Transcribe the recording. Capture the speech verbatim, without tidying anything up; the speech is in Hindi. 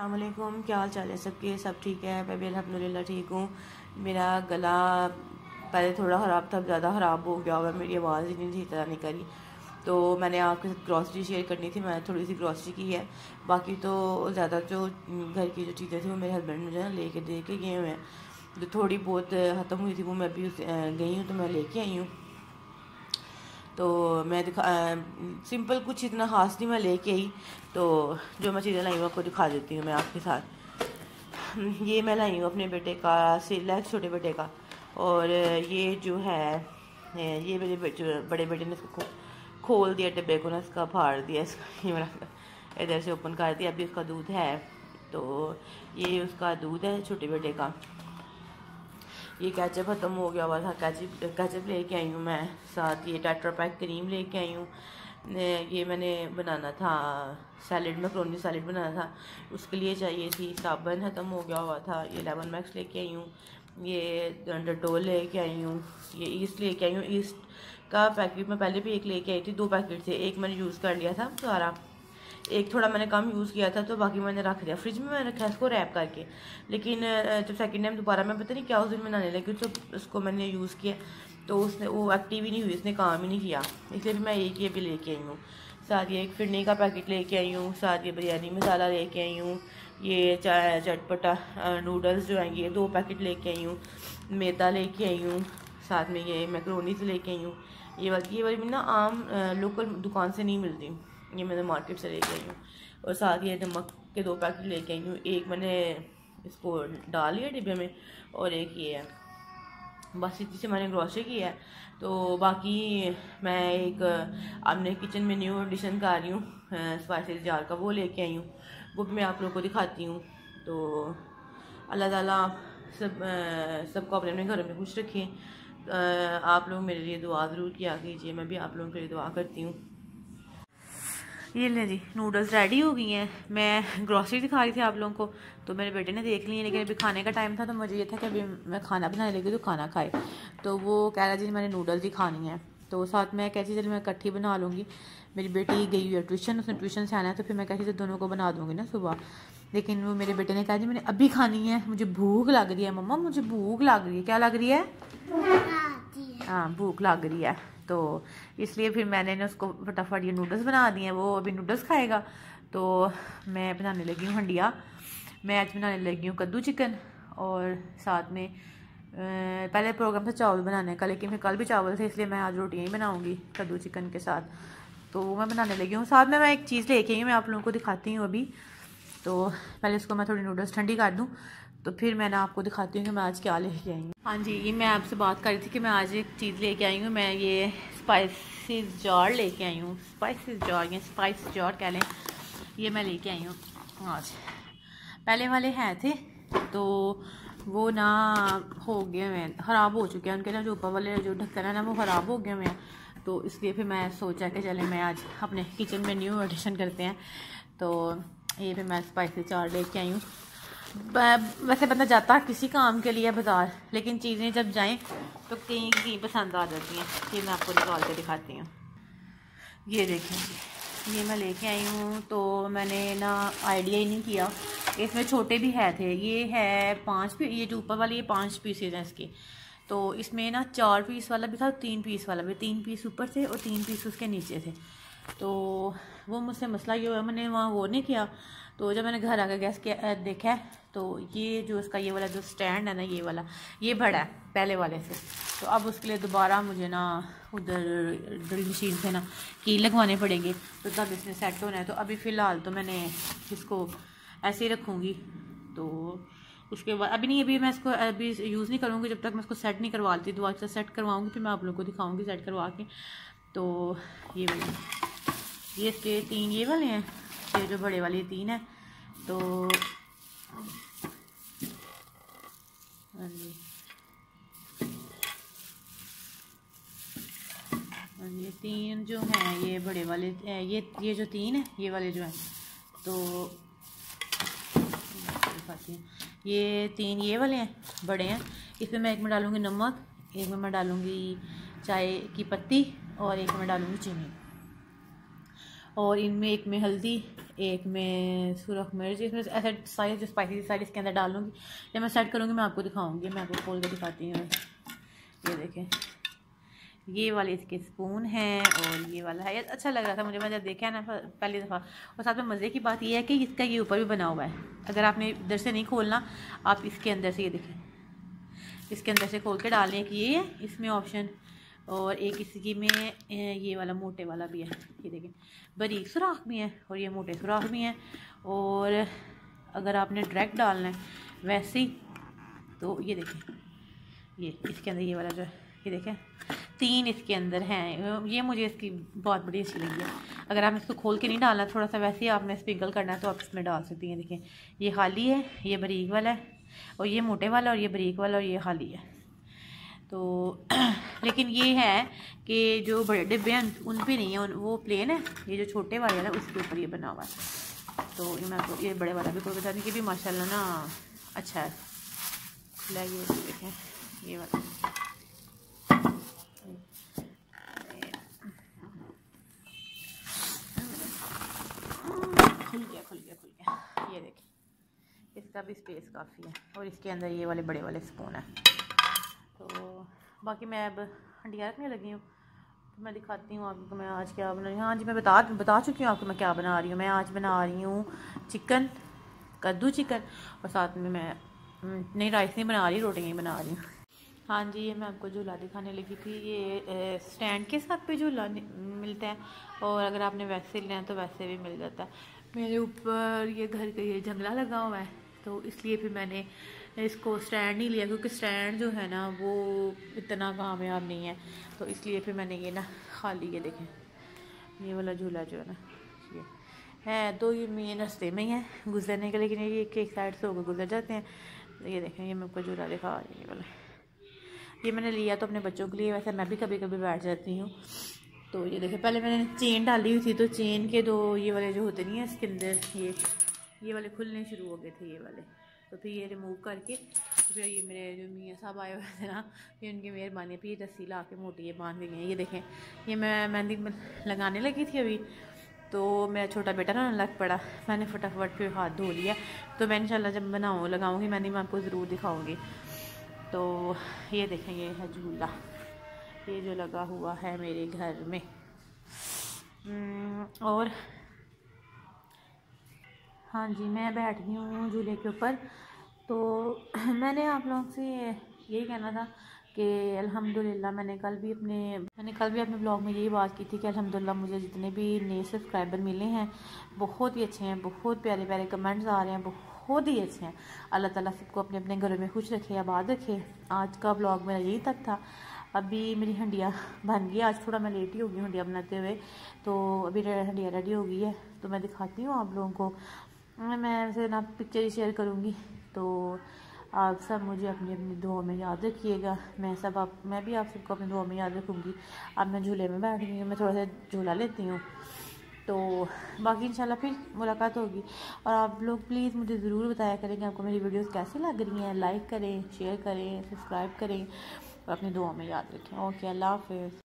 अस्सलामुअलैकुम, क्या हाल चाल है सबके। सब ठीक है। मैं भी अल्हम्दुलिल्लाह ठीक हूँ। मेरा गला पहले थोड़ा ख़राब था, अब ज़्यादा ख़राब हो गया हुआ है। मेरी आवाज़ ही नहीं सही तरह नहीं करी, तो मैंने आपके साथ ग्रॉसरी शेयर करनी थी। मैंने थोड़ी सी ग्रॉसरी की है, बाकी तो ज़्यादा जो घर की जो चीज़ें थी वो मेरे हस्बैंड मुझे ना लेके दे के गए हुए हैं। जो थोड़ी बहुत ख़त्म हुई थी वो मैं अभी गई हूँ तो मैं लेके आई हूँ। तो मैं दिखा सिंपल कुछ इतना ख़ास नहीं मैं लेके आई, तो जो मैं चीज़ें लाई हूँ आपको दिखा देती हूँ मैं आपके साथ। ये मैं लाई हूँ अपने बेटे का सिलेक्ट, छोटे बेटे का। और ये जो है ये मेरे बड़े बेटे ने इसको खोल दिया, डिब्बे को ना इसका फाड़ दिया, इसका ये वाला इधर से ओपन कर दिया। अभी उसका दूध है, तो ये उसका दूध है छोटे बेटे का। ये कैचअप ख़त्म हो गया हुआ था, कैचअप कैचअप लेके आई हूँ मैं। साथ ये टेट्रा पैक क्रीम लेके आई हूँ। ये मैंने बनाना था सैलड, मैक्रोनी सैलड बनाना था, उसके लिए चाहिए थी। साबुन ख़त्म हो गया हुआ था। ये लेमन मैक्स लेके आई हूँ। ये डेटोल लेके आई हूँ। ये ईस्ट लेके आई हूँ। ईस्ट का पैकेट मैं पहले भी एक लेके आई थी, दो पैकेट थे। एक मैंने यूज़ कर लिया था सारा, एक थोड़ा मैंने कम यूज़ किया था, तो बाकी मैंने रख दिया फ्रिज में। मैंने रखा इसको रैप करके, लेकिन जब सेकंड टाइम दोबारा मैं पता नहीं क्या उस दिन बनाने लगी, तो उसको मैंने यूज़ किया तो उसने वो एक्टिव ही नहीं हुई, इसने काम ही नहीं किया। इसलिए मैं एक ही अभी लेके आई हूँ। साथ ये एक फिरनी का पैकेट लेके आई हूँ। साथ ये बिरयानी मसाला लेके आई हूँ। ये चाय चटपटा नूडल्स जो हैं ये दो पैकेट लेके आई हूँ। मैदा लेके आई हूँ। साथ में ये मैक्रोनी से लेके आई हूँ। ये वाली ये वाली ना आम लोकल दुकान से नहीं मिलती, ये मैंने मार्केट से लेके आई हूँ। और साथ ये नमक के दो पैकेट लेके आई हूँ। एक मैंने इसको डाल लिया डिब्बे में, और एक ये है। बस इसी से मैंने ग्रॉसरी की है। तो बाकी मैं एक अपने किचन में न्यू एडिशन कर रही हूँ स्पाइसेस जार का, वो लेके आई हूँ। वो भी मैं आप लोगों को दिखाती हूँ। तो अल्लाह ताला सब सबको अपने अपने घरों में खुश रखें। आप लोग मेरे लिए दुआ ज़रूर किया कीजिए, मैं भी आप लोगों के लिए दुआ करती हूँ। ये ले जी, नूडल्स रेडी हो गई हैं। मैं ग्रॉसरी दिखा रही थी आप लोगों को, तो मेरे बेटे ने देख ली है, लेकिन अभी खाने का टाइम था, तो मुझे ये था कि अभी मैं खाना बनाने लगी तो खाना खाए। तो वो कह रहा जी मैंने नूडल्स ही खानी है, तो साथ मैं कहती चल मैं इकट्ठी बना लूँगी। मेरी बेटी गई हुई है ट्यूशन, उसने ट्यूशन से आना है, तो फिर मैं कहती थी दोनों को बना दूँगी ना सुबह। लेकिन वो मेरे बेटे ने कहा जी मैंने अभी खानी है, मुझे भूख लग रही है मम्मा, मुझे भूख लग रही है। क्या लग रही है? हाँ, भूख लग रही है। तो इसलिए फिर मैंने ना उसको फटाफट ये नूडल्स बना दिए हैं। वो अभी नूडल्स खाएगा, तो मैं बनाने लगी हूँ हंडिया। मैं आज बनाने लगी हूँ कद्दू चिकन, और साथ में पहले प्रोग्राम था चावल बनाने का, लेकिन फिर कल भी चावल थे, इसलिए मैं आज रोटियाँ ही बनाऊँगी कद्दू चिकन के साथ। तो मैं बनाने लगी हूँ। साथ में मैं एक चीज़ लेके आई हूँ, मैं आप लोगों को दिखाती हूँ अभी। तो पहले इसको मैं थोड़ी नूडल्स ठंडी कर दूँ, तो फिर मैंने आपको दिखाती हूँ कि मैं आज क्या लेके आई हूँ। हाँ जी, ये मैं आपसे बात कर रही थी कि मैं आज एक चीज़ लेके आई हूँ। मैं ये स्पाइसेस जार लेके आई हूँ। स्पाइसेस जार या स्पाइस जार कह लें, ये मैं लेके आई हूँ आज। पहले वाले हैं थे, तो वो ना हो गए हुए हैं, ख़राब हो चुके हैं। उनके ना जो ऊपर वाले जो ढक्कन है ना वो ख़राब हो गए हुए हैं। तो इसलिए फिर मैं सोचा कि चले मैं आज अपने किचन में न्यू एडिशन करते हैं। तो ये फिर मैं स्पाइसेस जार लेके आई हूँ। वैसे बंदा जाता किसी काम के लिए बाज़ार, लेकिन चीज़ें जब जाएं तो कहीं कहीं पसंद आ जाती हैं। ये मैं आपको निकाल के दिखाती हूँ। ये देखें, ये मैं लेके आई हूँ। तो मैंने ना आइडिया ही नहीं किया, इसमें छोटे भी है थे। ये है पाँच पीस, ये जो ऊपर वाली ये पाँच पीसेज हैं इसके। तो इसमें ना चार पीस वाला भी था, तीन पीस वाला भी। तीन पीस ऊपर थे और तीन पीस उसके नीचे थे। तो वो मुझसे मसला ये हुआ, मैंने वहाँ वो नहीं किया। तो जब मैंने घर आकर गैस किया देखा है, तो ये जो इसका ये वाला जो स्टैंड है ना, ये वाला ये बड़ा है पहले वाले से। तो अब उसके लिए दोबारा मुझे ना उधर ड्रिल मशीन से ना की लगवाने पड़ेंगे, तो तब इसमें सेट होना है। तो अभी फ़िलहाल तो मैंने इसको ऐसे ही रखूँगी। तो उसके बाद अभी नहीं, अभी मैं इसको अभी यूज़ नहीं करूँगी जब तक मैं इसको सेट नहीं करवा लेती। दोबारा से सेट करवाऊँगी, फिर मैं आप लोगों को दिखाऊँगी सेट करवा के। तो ये वाले ये इसके तीन ये वाले हैं, ये जो बड़े वाले तीन है। तो हाँ जी, ये तीन जो हैं ये बड़े वाले, ये ये जो तीन है ये वाले जो हैं, तो ये तीन ये वाले हैं बड़े हैं। इसमें मैं एक में डालूँगी नमक, एक में मैं डालूँगी चाय की पत्ती, और एक में डालूँगी चीनी। और इनमें एक में हल्दी, एक में सुरख मिर्च, इसमें ऐसे सारी जो स्पाइसी सारी इसके अंदर डाल लूँगी। जब मैं सेट करूँगी मैं आपको दिखाऊँगी, मैं आपको खोल के दिखाती हूँ। ये देखें, ये वाले इसके स्पून हैं और ये वाला है। ये अच्छा लग रहा था मुझे, मैं जब देखा है ना पहली दफ़ा। और साथ में मज़े की बात ये है कि इसका ये ऊपर भी बना हुआ है। अगर आपने इधर से नहीं खोलना, आप इसके अंदर से, ये देखें, इसके अंदर से खोल के डालने की ये है इसमें ऑप्शन। और एक इसकी में ये वाला मोटे वाला भी है, ये देखें, बारीक सुराख भी है और ये मोटे सुराख भी हैं। और अगर आपने डायरेक्ट डालना है वैसे ही, तो ये देखें, ये इसके अंदर ये वाला जो है, ये देखें, तीन इसके अंदर हैं। ये मुझे इसकी बहुत बड़ी अच्छी लगी है। अगर आपने इसको खोल के नहीं डालना, थोड़ा सा वैसे ही आपने स्प्रिंकल करना है, तो आप इसमें डाल सकती हैं। देखें, ये खाली है, ये बारीक वाला है, और ये मोटे वाला, और ये बारीक वाला, और ये खाली है। तो लेकिन ये है कि जो बड़े डिब्बे हैं उन पे नहीं है, वो प्लेन है। ये जो छोटे वाले हैं ना उसके ऊपर ये बना हुआ है। तो ये मैं आपको ये बड़े वाला भी कोई बता दें कि भी माशाल्लाह ना अच्छा है। खुला ये देखें, ये वाला खुल गया खुल गया खुल गया ये देखें, इसका भी स्पेस काफ़ी है। और इसके अंदर ये वाले बड़े वाले स्पून हैं। तो बाकी मैं अब हंडिया रखने लगी हूँ, तो मैं दिखाती हूँ आपको मैं आज क्या बना रही हूँ। हाँ जी, मैं बता बता चुकी हूँ आपको मैं क्या बना रही हूँ। मैं आज बना रही हूँ चिकन, कद्दू चिकन, और साथ में मैं नहीं राइस नहीं बना रही, रोटी नहीं बना रही हूँ। हाँ जी, ये मैं आपको झूला दिखाने लगी थी। ये स्टैंड के साथ भी झूला मिलता है, और अगर आपने वैसे लेना है तो वैसे भी मिल जाता है। मेरे ऊपर ये घर का ये जंगला लगा हुआ है, तो इसलिए फिर मैंने इसको स्टैंड नहीं लिया, क्योंकि स्टैंड जो है ना वो इतना कामयाब नहीं है। तो इसलिए फिर मैंने ये ना खाली, ये देखें, ये वाला झूला जो है ना ये है, तो ये मेन रास्ते में ही है गुजरने के, लेकिन ये एक साइड से होकर गुजर जाते हैं। तो ये देखें, ये मैं आपको झूला दिखा रही हूँ। ये वाला ये मैंने लिया तो अपने बच्चों के लिए, वैसे मैं भी कभी कभी बैठ जाती हूँ। तो ये देखें, पहले मैंने चेन डाली हुई थी, तो चेन के दो ये वाले जो होते नहीं है इसके अंदर, ये ये वाले खुलने शुरू हो गए थे ये वाले। तो फिर ये रिमूव करके फिर ये मेरे जो मियाँ साहब आए हुए थे ना, फिर उनकी मेहरबानी, फिर रस्सी ला के मोटी ये बांध के गए। ये देखें, ये मैं मेहंदी लगाने लगी थी अभी, तो मेरा छोटा बेटा ना लग पड़ा, मैंने फटाफट फिर हाथ धो लिया। तो मैं इंशाल्लाह जब बनाऊँ लगाऊँगी मेहंदी, मैं आपको ज़रूर दिखाऊँगी। तो ये देखें, ये है झूला, ये जो लगा हुआ है मेरे घर में। और हाँ जी, मैं बैठ गई हूँ झूले के ऊपर। तो मैंने आप लोगों से यही कहना था कि अल्हम्दुलिल्लाह, मैंने कल भी अपने मैंने कल भी अपने ब्लॉग में यही बात की थी कि अल्हम्दुलिल्लाह मुझे जितने भी नए सब्सक्राइबर मिले हैं बहुत ही अच्छे हैं, बहुत प्यारे प्यारे कमेंट्स आ रहे हैं, बहुत ही अच्छे हैं। अल्लाह ताला सबको अपने अपने घरों में खुश रखे, आबाद रखे। आज का ब्लॉग मेरा यही तक था। अभी मेरी हंडिया बन गई, आज थोड़ा मैं लेट ही हो गई हंडिया बनाते हुए, तो अभी हंडिया रेडी हो गई है। तो मैं दिखाती हूँ आप लोगों को, मैं वैसे ना पिक्चर ही शेयर करूँगी। तो आप सब मुझे अपनी अपनी दुआ में याद रखिएगा। मैं सब आप मैं भी आप सबको अपनी दुआ में याद रखूँगी। अब मैं झूले में बैठ गई हूँ, मैं थोड़ा सा झूला लेती हूँ, तो बाकी इंशाल्लाह फिर मुलाकात होगी। और आप लोग प्लीज़ मुझे ज़रूर बताया करें कि आपको मेरी वीडियोस कैसी लग रही हैं। लाइक करें, शेयर करें, सब्सक्राइब करें और अपनी दुआ में याद रखें। ओके, अल्लाह हाफ़िज़।